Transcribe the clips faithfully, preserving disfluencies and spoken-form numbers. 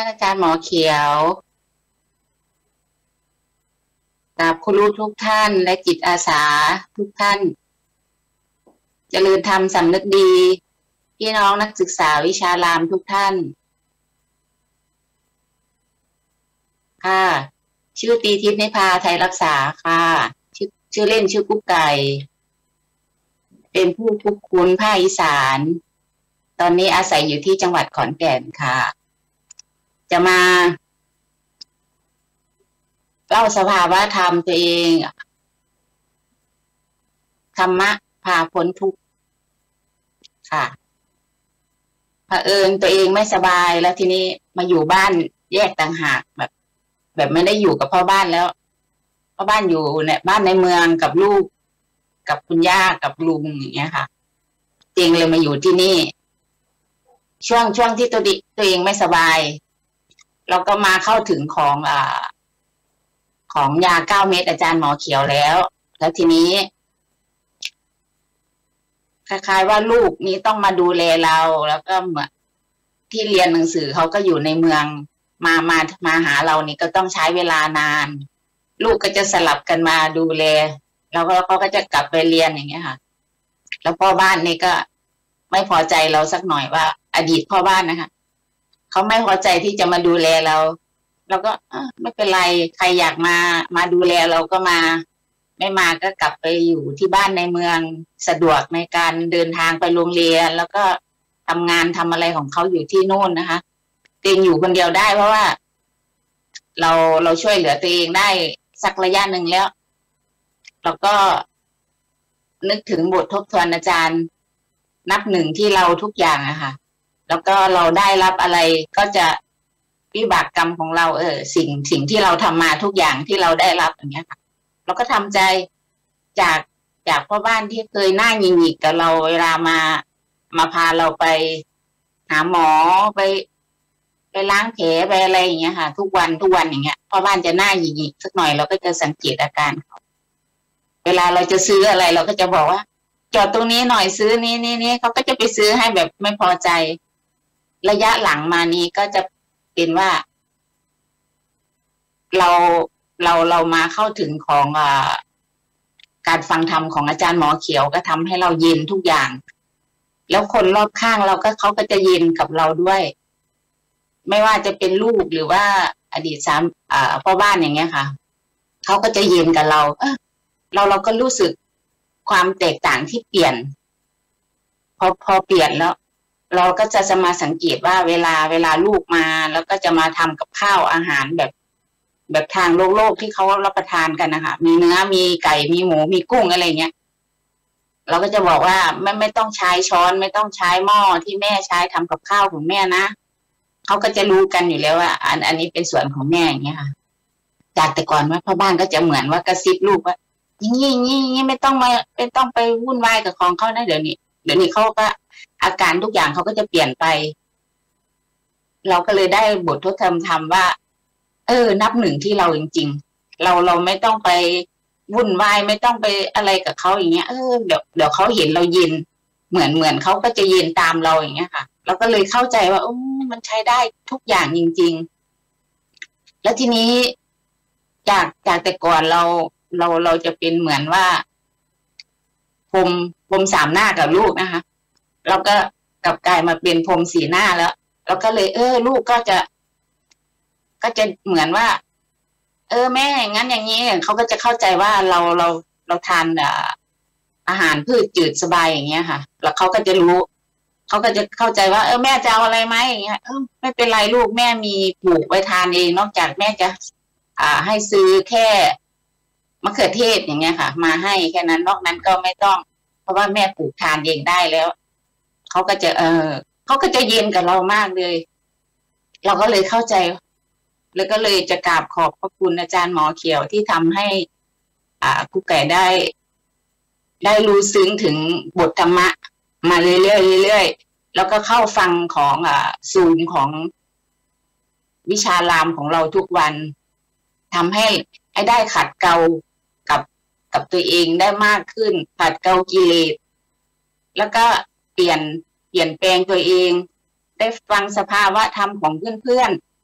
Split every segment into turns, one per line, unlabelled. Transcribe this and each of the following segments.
ท่านอาจารย์หมอเขียวกับครูทุกท่านและจิตอาสาทุกท่านเจริญธรรมสำนึกดีพี่น้องนักศึกษาวิชารามทุกท่านค่ะชื่อตีทิพย์นิพาไทยรักษาค่ะชื่อชื่อเล่นชื่อกุ๊กไก่เป็นผู้คุกคุ้นภาคอีสานตอนนี้อาศัยอยู่ที่จังหวัดขอนแก่นค่ะจะมาเล่าสภาวะธรรมตัวเองธรรมะพาพ้นทุกข์ค่ะเผอิญตัวเองไม่สบายแล้วทีนี้มาอยู่บ้านแยกต่างหากแบบแบบไม่ได้อยู่กับพ่อบ้านแล้วพ่อบ้านอยู่เนี่ยบ้านในเมืองกับลูกกับคุณย่ากับลุงอย่างเงี้ยค่ะจริงเลยมาอยู่ที่นี่ช่วงช่วงที่ตัวดิตัวเองไม่สบายเราก็มาเข้าถึงของอ่าของยาเก้าเม็ดอาจารย์หมอเขียวแล้วแล้วทีนี้คล้ายๆว่าลูกนี้ต้องมาดูแลเราแล้วก็เหมือนที่เรียนหนังสือเขาก็อยู่ในเมืองมามามาหาเรานี่ก็ต้องใช้เวลานานลูกก็จะสลับกันมาดูแลแล้วก็เขาก็จะกลับไปเรียนอย่างเงี้ยค่ะแล้วพ่อบ้านนี่ก็ไม่พอใจเราสักหน่อยว่าอดีตพ่อบ้านนะคะเขาไม่พอใจที่จะมาดูแลเราเราก็ไม่เป็นไรใครอยากมามาดูแลเราก็มาไม่มาก็กลับไปอยู่ที่บ้านในเมืองสะดวกในการเดินทางไปโรงเรียนแล้วก็ทำงานทำอะไรของเขาอยู่ที่โน่นนะคะตัวเองอยู่คนเดียวได้เพราะว่าเราเราช่วยเหลือตัวเองได้สักระยะหนึ่งแล้วเราก็นึกถึงบททบทวนอาจารย์นับหนึ่งที่เราทุกอย่างอะค่ะแล้วก็เราได้รับอะไรก็จะวิบากกรรมของเราเออสิ่งสิ่งที่เราทำมาทุกอย่างที่เราได้รับอย่างเงี้ยค่ะเราก็ทำใจจากจากพ่อบ้านที่เคยหน้าหงิกๆกับเราเวลามามาพาเราไปหาหมอไปไปล้างแผลไปอะไรอย่างเงี้ยค่ะทุกวันทุกวันอย่างเงี้ยพ่อบ้านจะหน้าหงิกๆสักหน่อยเราก็จะสังเกตอาการเขาเวลาเราจะซื้ออะไรเราก็จะบอกว่าจอดตรงนี้หน่อยซื้อนี้นี้นี้เขาก็จะไปซื้อให้แบบไม่พอใจระยะหลังมานี้ก็จะเป็นว่าเราเราเรามาเข้าถึงของอ่าการฟังธรรมของอาจารย์หมอเขียวก็ทำให้เราเย็นทุกอย่างแล้วคนรอบข้างเราก็เขาก็จะเย็นกับเราด้วยไม่ว่าจะเป็นลูกหรือว่าอดีตสามอ่าพ่อบ้านอย่างเงี้ยค่ะเขาก็จะเย็นกับเราเออเราเราก็รู้สึกความแตกต่างที่เปลี่ยนพอพอเปลี่ยนแล้วเราก็จะจะมาสังเกตว่าเวลาเวลาลูกมาแล้วก็จะมาทำกับข้าวอาหารแบบแบบทางโลกโลกที่เขารับประทานกันนะคะมีเนื้อมีไก่มีหมูมีกุ้งอะไรเงี้ยเราก็จะบอกว่าไม่ไม่ต้องใช้ช้อนไม่ต้องใช้หม้อที่แม่ใช้ทำกับข้าวของแม่นะเขาก็จะรู้กันอยู่แล้วว่าอันอันนี้เป็นส่วนของแม่อย่างเงี้ยค่ะจากแต่ก่อนว่าพ่อบ้านก็จะเหมือนว่ากระซิบลูกว่าอย่างนี้อย่างนี้อย่างนี้ไม่ต้องมาไม่ต้องไปวุ่นวายกับของเขานะเดี๋ยวนี้เดี๋ยวนี้เขาก็อาการทุกอย่างเขาก็จะเปลี่ยนไปเราก็เลยได้บททดลองทำว่าเออนับหนึ่งที่เราจริงๆเราเราไม่ต้องไปวุ่นวายไม่ต้องไปอะไรกับเขาอย่างเงี้ยเออเดี๋ยวเดี๋ยวเขาเห็นเราเย็นเหมือนเหมือนเขาก็จะเย็นตามเราอย่างเงี้ยค่ะเราก็เลยเข้าใจว่าโอ้มันใช้ได้ทุกอย่างจริงๆแล้วทีนี้จากจากแต่ก่อนเราเราเราจะเป็นเหมือนว่าพรมพรมสามหน้ากับลูกนะคะเราก็กลับกลายมาเป็นพรมสี่หน้าแล้วเราก็เลยเออลูกก็จะก็จะเหมือนว่าเออแม่อย่างนั้นอย่างนี้เขาก็จะเข้าใจว่าเราเราเราทานอาหารพืชจืดสบายอย่างเงี้ยค่ะแล้วเขาก็จะรู้เขาก็จะเข้าใจว่าเออแม่จะเอาอะไรไหมอย่างเงี้ยเออไม่เป็นไรลูกแม่มีปลูกไว้ทานเองนอกจากแม่จะอ่าให้ซื้อแค่มะเขือเทศอย่างเงี้ยค่ะมาให้แค่นั้นนอกนั้นก็ไม่ต้องเพราะว่าแม่ปลูกทานเองได้แล้วเขาก็จะเออเขาก็จะเย็นกับเรามากเลยเราก็เลยเข้าใจแล้วก็เลยจะกราบขอบพระคุณอาจารย์หมอเขียวที่ทำให้อ่ากุ๊กไก่ได้ได้รู้ซึ้งถึงบทธรรมะมาเรื่อยๆเรื่อยๆแล้วก็เข้าฟังของอ่าซูมของวิชารามของเราทุกวันทำให้ให้ได้ขัดเกลากับกับตัวเองได้มากขึ้นขัดเกลากิเลสแล้วก็เปลี่ยนเปลี่ยนแปลงตัวเองได้ฟังสภาวะธรรมของเพื่อน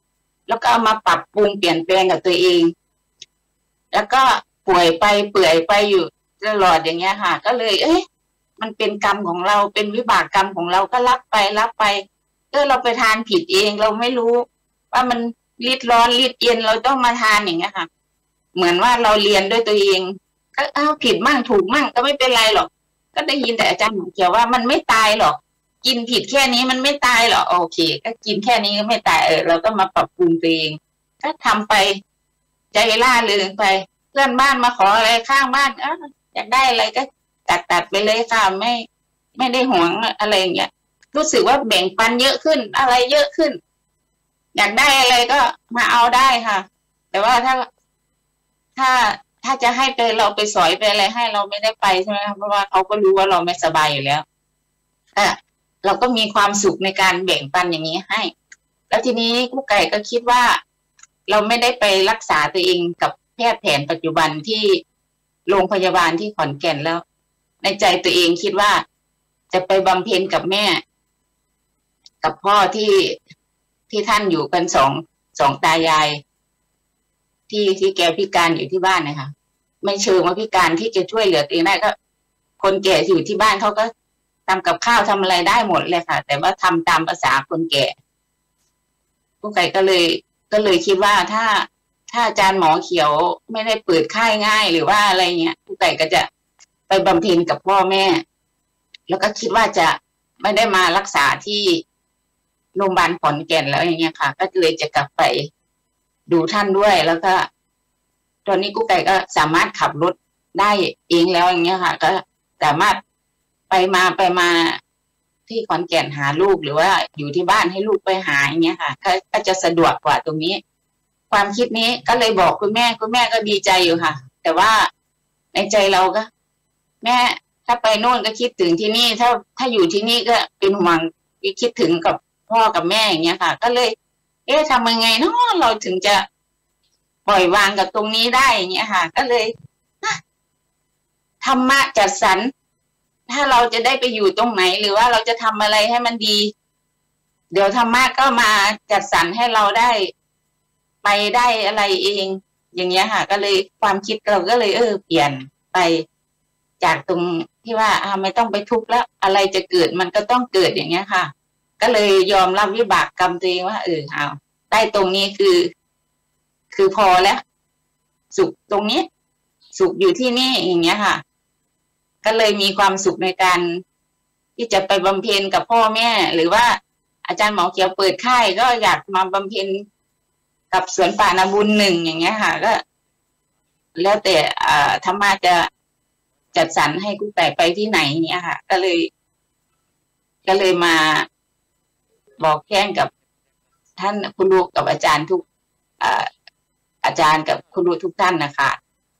แล้วก็เอามาปรับปรุงเปลี่ยนแปลงกับตัวเองแล้วก็ป่วยไปเปื่อยไปอยู่ตลอดอย่างเงี้ยค่ะก็เลยเอ๊ะมันเป็นกรรมของเราเป็นวิบากกรรมของเราก็รับไปรับไปเออเราไปทานผิดเองเราไม่รู้ว่ามันรีดร้อนรีดเย็นเราต้องมาทานอย่างเงี้ยค่ะเหมือนว่าเราเรียนด้วยตัวเองก็อ้าวผิดมั่งถูกมั่งก็ไม่เป็นไรหรอกก็ได้ยินแต่อาจารย์หมอเขียวว่ามันไม่ตายหรอกกินผิดแค่นี้มันไม่ตายหรอกโอเคก็กินแค่นี้ก็ไม่ตายเออเราก็มาปรับปรุงตัวเองก็ทำไปใจล่าเริงไปเพื่อนบ้านมาขออะไรข้างบ้านอ่ะอยากได้อะไรก็ตัดตัดไปเลยค่ะไม่ไม่ได้หวงอะไรอย่างเงี้ยรู้สึกว่าแบ่งปันเยอะขึ้นอะไรเยอะขึ้นอยากได้อะไรก็มาเอาได้ค่ะแต่ว่าถ้าถ้าถ้าจะให้ไปเราไปสอยไปอะไรให้เราไม่ได้ไปใช่ไหมเพราะว่าเขาก็รู้ว่าเราไม่สบายอยู่แล้วอ่ะเราก็มีความสุขในการแบ่งปันอย่างนี้ให้แล้วทีนี้กุ๊กไก่ก็คิดว่าเราไม่ได้ไปรักษาตัวเองกับแพทย์แผนปัจจุบันที่โรงพยาบาลที่ขอนแก่นแล้วในใจตัวเองคิดว่าจะไปบำเพ็ญกับแม่กับพ่อที่ที่ท่านอยู่กันสองสองตายายที่ที่แกพิการอยู่ที่บ้านนะคะไม่เชิงว่าพิการที่จะช่วยเหลือตัวเองได้ก็คนแก่อยู่ที่บ้านเขาก็ทำกับข้าวทำอะไรได้หมดเลยค่ะแต่ว่าทำตามภาษาคนแก่กุ๊กไก่ก็เลยก็เลยคิดว่าถ้าถ้าอาจารย์หมอเขียวไม่ได้เปิดค่ายง่ายหรือว่าอะไรเงี้ยกุ๊กไก่ก็จะไปบำเพ็ญกับพ่อแม่แล้วก็คิดว่าจะไม่ได้มารักษาที่โรงพยาบาลขอนแก่นแล้วอย่างเงี้ยค่ะก็เลยจะกลับไปดูท่านด้วยแล้วก็ตอนนี้กุ๊กไก่ก็สามารถขับรถได้เองแล้วอย่างเงี้ยค่ะก็สามารถไปมาไปมาที่ขอนแก่นหาลูกหรือว่าอยู่ที่บ้านให้ลูกไปหาอย่างเงี้ยค่ะก็จะสะดวกกว่าตรงนี้ความคิดนี้ก็เลยบอกคุณแม่คุณแม่ก็ดีใจอยู่ค่ะแต่ว่าในใจเราก็แม่ถ้าไปโน่นก็คิดถึงที่นี่ถ้าถ้าอยู่ที่นี่ก็เป็นห่วงคิดถึงกับพ่อกับแม่อย่างเงี้ยค่ะก็เลยเอ๊ะทำยังไงเนาะเราถึงจะปล่อยวางกับตรงนี้ได้อย่างเงี้ยค่ะก็เลยธรรมะจัดสรรถ้าเราจะได้ไปอยู่ตรงไหนหรือว่าเราจะทำอะไรให้มันดีเดี๋ยวธรรมะก็มาจัดสรรให้เราได้ไปได้อะไรเองอย่างเงี้ยค่ะก็เลยความคิดเราก็เลยเออเปลี่ยนไปจากตรงที่ว่าอ่าไม่ต้องไปทุกข์แล้วอะไรจะเกิดมันก็ต้องเกิดอย่างเงี้ยค่ะก็เลยยอมรับวิบากกรรมตัวเองว่าเออเอาได้ตรงนี้คือคือพอแล้วสุขตรงนี้สุขอยู่ที่นี่อย่างเงี้ยค่ะก็เลยมีความสุขในการที่จะไปบำเพ็ญกับพ่อแม่หรือว่าอาจารย์หมอเขียวเปิดค่ายก็อยากมาบำเพ็ญกับสวนป่านาบุญหนึ่งอย่างเงี้ยค่ะก็แล้วแต่อ่าธรรมะจะจัดสรรให้กุ๊กไก่ไปที่ไหนเนี้ยค่ะก็เลยก็เลยมาบอกแจ้งกับท่านคุณลูกกับอาจารย์ทุกอ่าอาจารย์กับคุณลูกทุกท่านนะคะ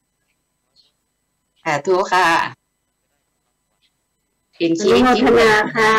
ค่ะทุกค่ะเป็นชีวิตที่นาค่ะ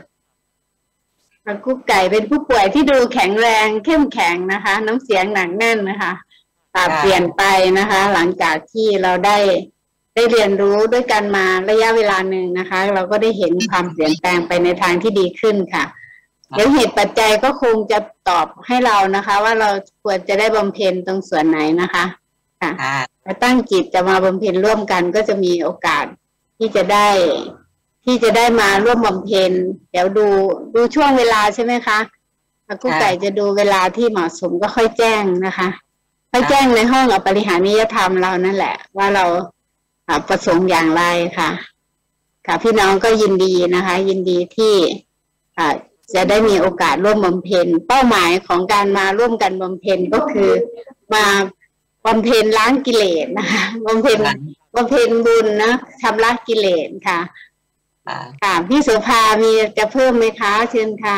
กุ๊กไก่เป็นผู้ป่วยที่ดูแข็งแรงเข้มแข็งนะคะน้ำเสียงหนักแน่นนะคะปรับเปลี่ยนไปนะคะหลังจากที่เราได้ได้เรียนรู้ด้วยกันมาระยะเวลาหนึ่งนะคะเราก็ได้เห็นความเปลี่ยนแปลงไปในทางที่ดีขึ้นค่ะเดี๋ยวเหตุปัจจัยก็คงจะตอบให้เรานะคะว่าเราควรจะได้บำเพ็ญตรงส่วนไหนนะคะค่ะมาตั้งจิตจะมาบำเพ็ญร่วมกันก็จะมีโอกาสที่จะได้ที่จะได้มาร่วมบำเพ็ญเดี๋ยวดูดูช่วงเวลาใช่ไหมคะกุ๊กไก่จะดูเวลาที่เหมาะสมก็ค่อยแจ้งนะคะค่อยแจ้งในห้องอปริหานิยธรรมเรานั่นแหละว่าเราประสงค์อย่างไรค่ะค่ะพี่น้องก็ยินดีนะคะยินดีที่จะได้มีโอกาสร่วมบำเพ็ญเป้าหมายของการมาร่วมกันบำเพ็ญก็คือมาบำเพ็ญล้างกิเลสนะคะบำเพ็ญบำเพ็ญบุญนะชำระกิเลสค่ะค่ะพี่โสภามีจะเพิ่มไหมคะเชิญค่ะ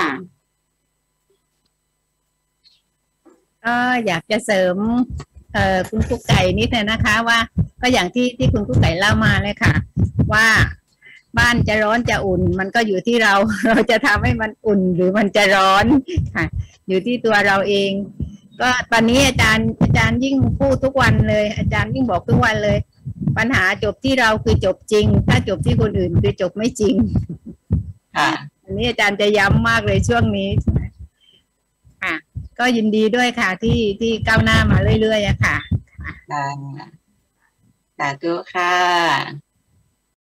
ก็อยากจะเสริมเอ่อคุณกุ๊กไก่นิดนึงนะคะว่าก็อย่างที่ที่คุณกุ๊กไก่เล่ามาเลยค่ะว่าบ้านจะร้อนจะอุ่นมันก็อยู่ที่เราเราจะทำให้มันอุ่นหรือมันจะร้อนค่ะอยู่ที่ตัวเราเองก็ตอนนี้อาจารย์อาจารย์ยิ่งพูดทุกวันเลยอาจารย์ยิ่งบอกทุกวันเลยปัญหาจบที่เราคือจบจริงถ้าจบที่คนอื่นคือจบไม่จริงค่ะอันนี้อาจารย์จะย้ำมากเลยช่วงนี้ค่ะก็ยินดีด้วยค่ะที่ที่ก้าวหน้ามาเรื่อยๆอะค่ะ
สาธุค่ะ